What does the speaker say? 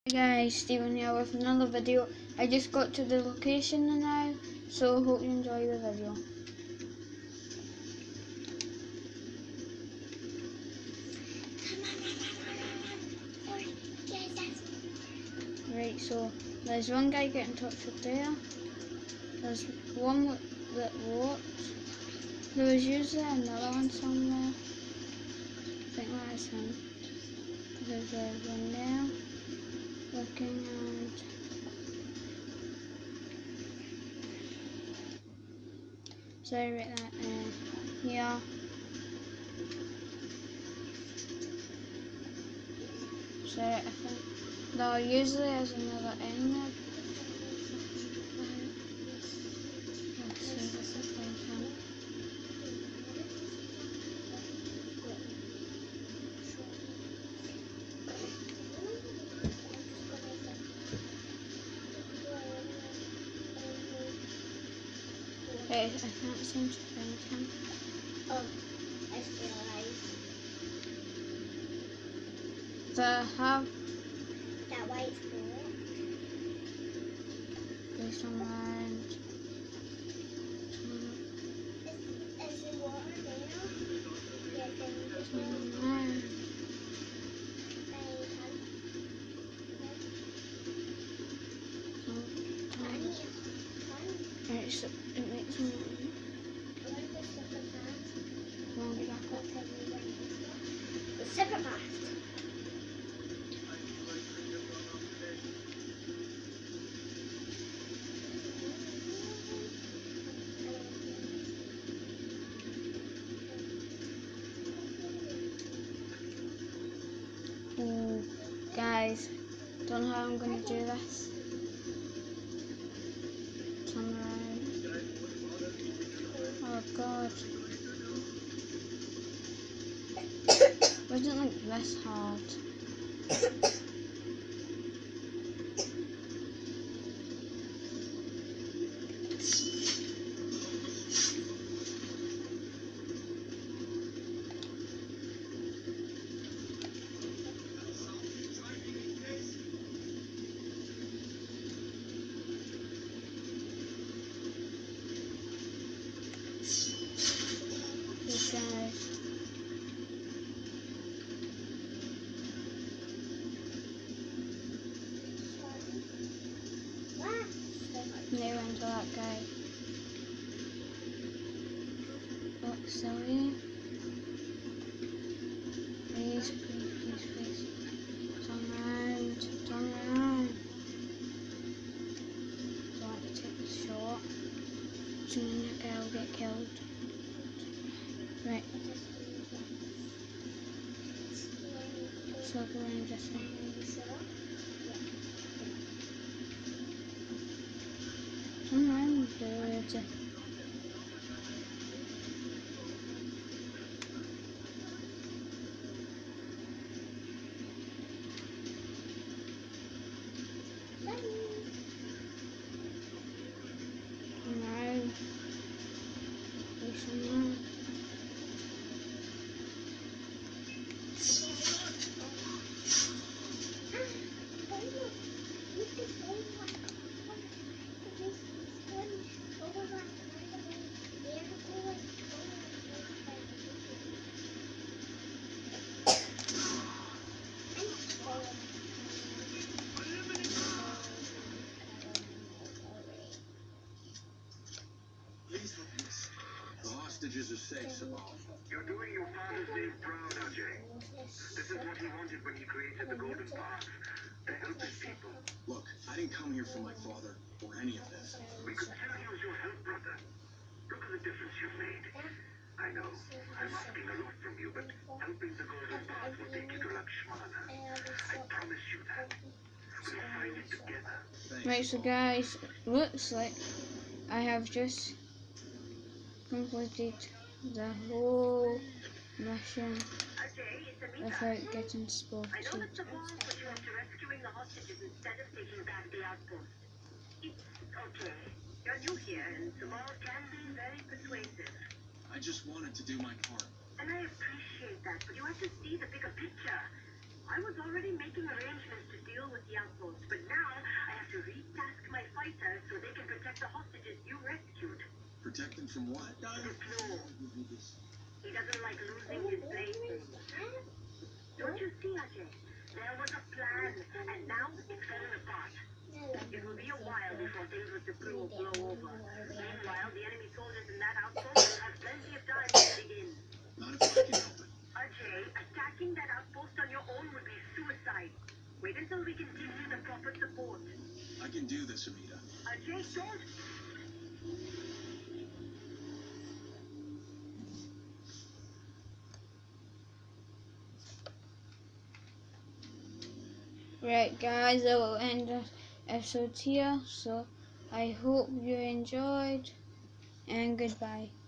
Hey guys, Stephen here with another video. I just got to the location now, so hope you enjoy the video. Right, so there's one guy getting tortured there. There's one that walked. There was usually another one somewhere. I think that is him. There's one there looking and sorry about that. Here. So I think there usually is another enemy. Let's see if I can find him. I can't seem to find him. Oh, I realised. They have That white spot. based on land. Is the water there? Yes, there is. It makes me want to get back up. The separate mast. Ooh, guys, don't know how I'm gonna do this. Turn around. Oh god. Wasn't like this hard. These guys. They went to that guy. Oh, silly. Please. Turn around. Don't want to take the shot. So then that guy will get killed. Right. So go around this way. Turn around, dude. The hostages are safe, Simone. You're doing your father's name proud, Ajay. This is what he wanted when he created the Golden Path, to help his people. Look, I didn't come here for my father or any of this. We could still use your help, brother. Look at the difference you've made. I know, I'm asking a lot from you, but helping the Golden Path will take you to Lakshmana. I promise you that. We'll find it together. Thanks, Right, so Simone. guys, looks like I have just completed the whole mission Ajay, it's Anita. without getting I know spotted. it's a wall, but you have to rescuing the hostages instead of taking back the outpost. It's okay. You're new here, and Samal can be very persuasive. I just wanted to do my part. And I appreciate that, but you have to see the bigger picture. I was already making arrangements to deal with the outpost, but now I have to retask my fighters so they can protect the hostages you rescued. Protect them from what, The Daya? floor. He doesn't like losing his blade. Don't you see, Ajay? There was a plan, and now it's falling apart. It will be a while before things with the crew will blow over. Meanwhile, the enemy soldiers in that outpost will have plenty of time to dig in. Not if I can help it. Ajay, attacking that outpost on your own would be suicide. Wait until we can give you the proper support. I can do this, Amita. Ajay, don't. Right, guys, I will end the episode here. So I hope you enjoyed, and goodbye.